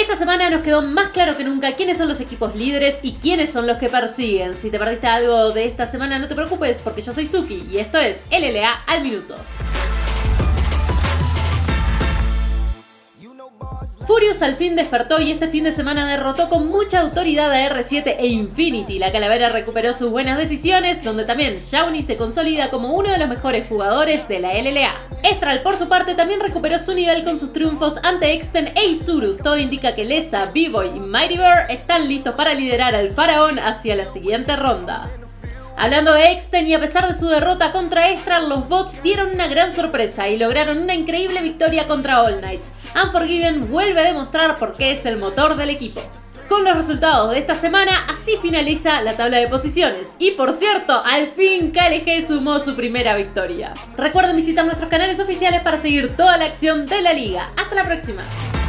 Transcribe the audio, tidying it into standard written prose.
Esta semana nos quedó más claro que nunca quiénes son los equipos líderes y quiénes son los que persiguen. Si te perdiste algo de esta semana no te preocupes porque yo soy Suki y esto es LLA al minuto. Furious al fin despertó y este fin de semana derrotó con mucha autoridad a R7 e Infinity. La calavera recuperó sus buenas decisiones, donde también Shawnee se consolida como uno de los mejores jugadores de la LLA. Estral, por su parte, también recuperó su nivel con sus triunfos ante Exten e Isurus. Todo indica que Lesa, B-Boy y Mighty Bear están listos para liderar al faraón hacia la siguiente ronda. Hablando de Exten, y a pesar de su derrota contra Estral, los bots dieron una gran sorpresa y lograron una increíble victoria contra All Knights. Unforgiven vuelve a demostrar por qué es el motor del equipo. Con los resultados de esta semana, así finaliza la tabla de posiciones. Y por cierto, al fin KLG sumó su primera victoria. Recuerden visitar nuestros canales oficiales para seguir toda la acción de la liga. ¡Hasta la próxima!